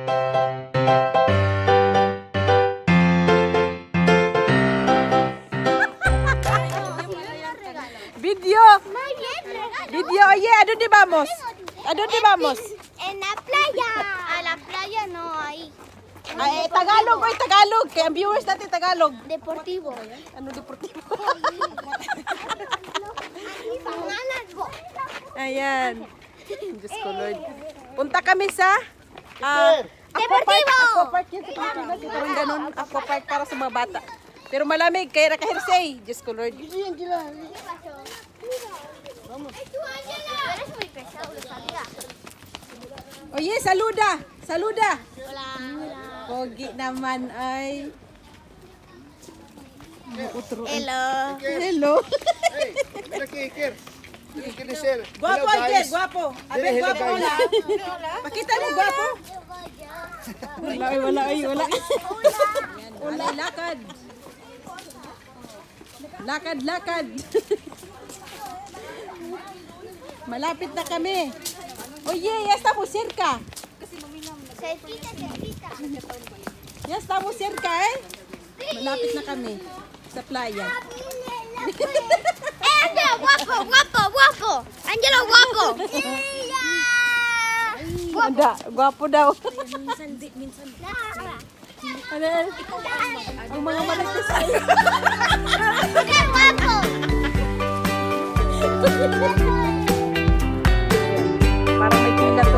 Video. Video, oye, ¿a dónde vamos? ¿A dónde vamos? En la playa. A la playa no, ahí. Ay, Tagalog, oy, Tagalog. Kaya ang viewers natin Tagalog. Deportivo. Ano deportivo? Ayan. Diyos ko, Lord. Punta kami sa Deportivo! Aquapark yun. Parang ganun. Aquapark para sa mga bata. Pero malamig, kaya nakahirsay. Diyos ko, Lord. Oye, saluda! Saluda! Hola. Pogi naman ay. Hello. Hello. Guapo, Iker, guapo. A ver, guapo, hola. Pakita mo, guapo. Wala, wala, wala. Wala, lakad. Lakad, lakad. Malapit na kami. Oye, ya estamos cerca. Cerquita, cerquita. Ya estamos cerca, eh. Malapit na kami sa playa. Angelo, guapo, guapo, guapo. Angelo, guapo. Anda, guwapo daw. Minsan. Ano? Ang mga malagkis ay. Qué guapo. Parang may pila to.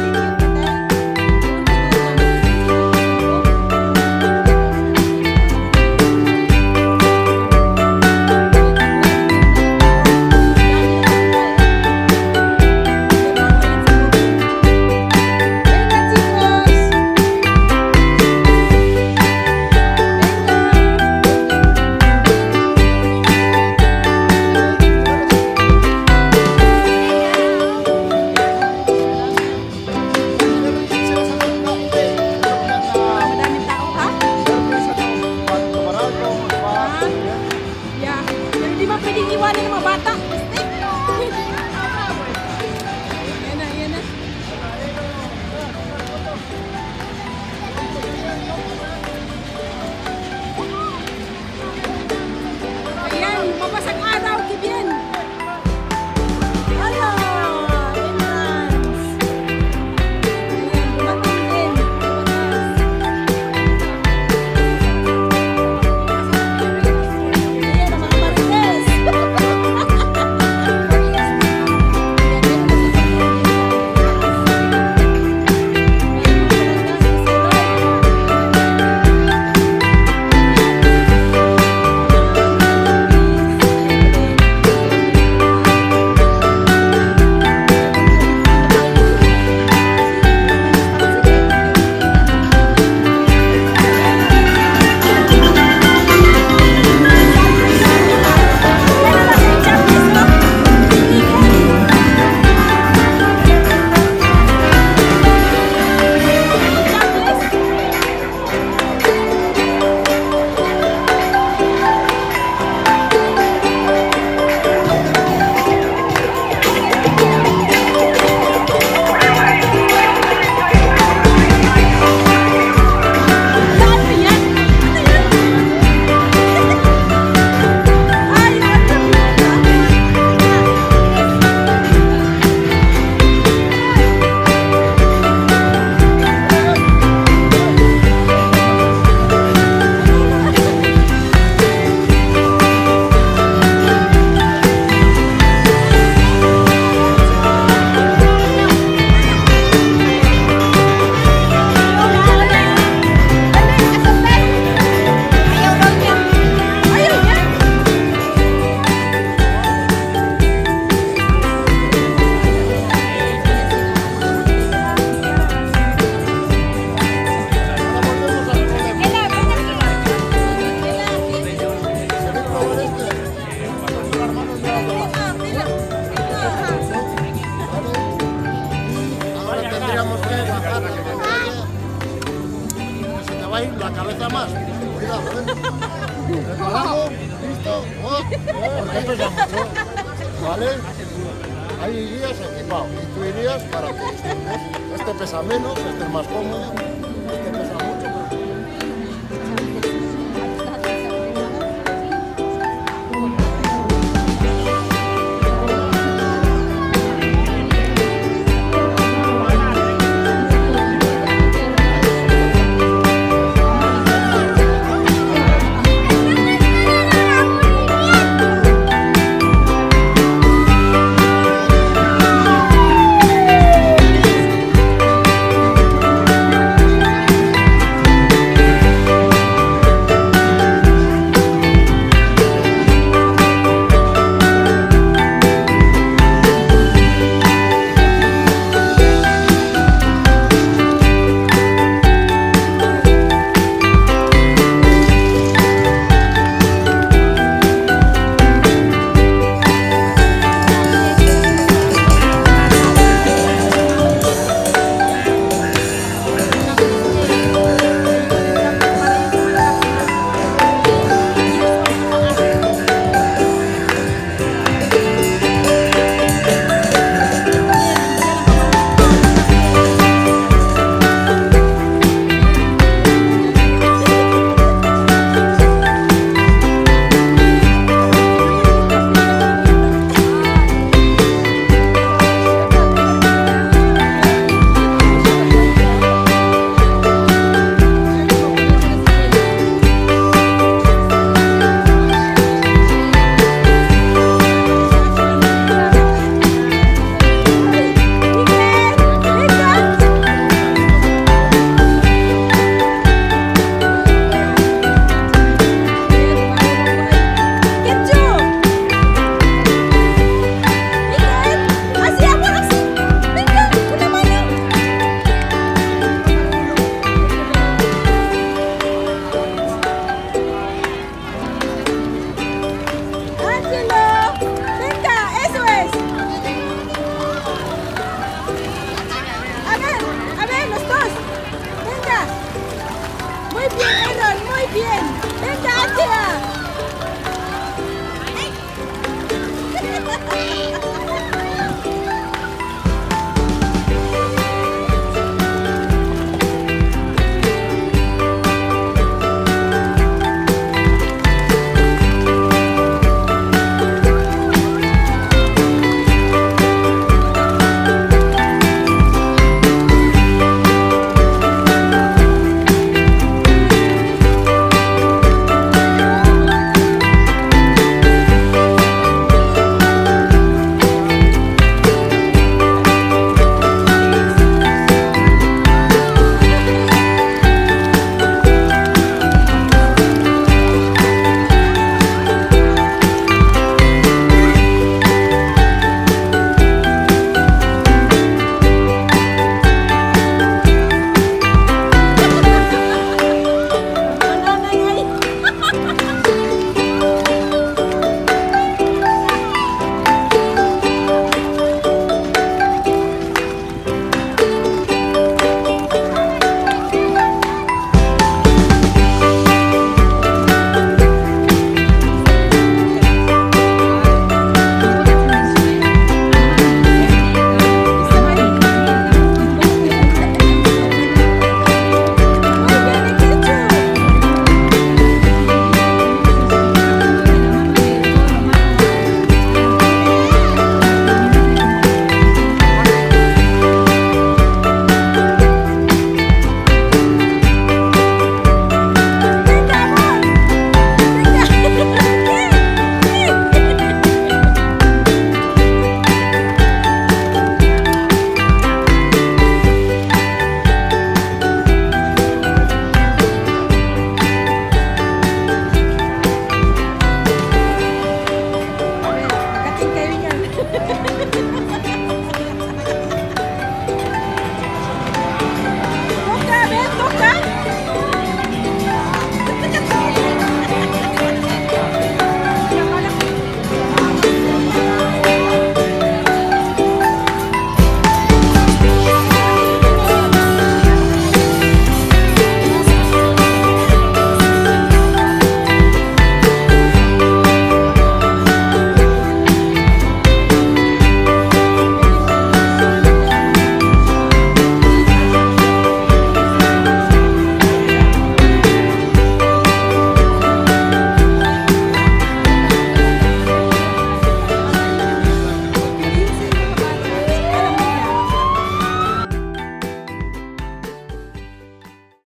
La cabeza más. Cuidado, preparado, listo. Porque esto ya mucho. ¿Vale? Ahí irías equipado. Y tú irías para que este pesa menos, este es más cómodo.